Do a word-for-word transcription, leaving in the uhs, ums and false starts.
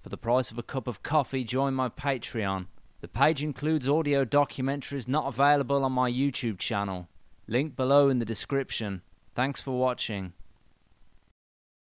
For the price of a cup of coffee, join my Patreon. The page includes audio documentaries not available on my YouTube channel. Link below in the description. Thanks for watching.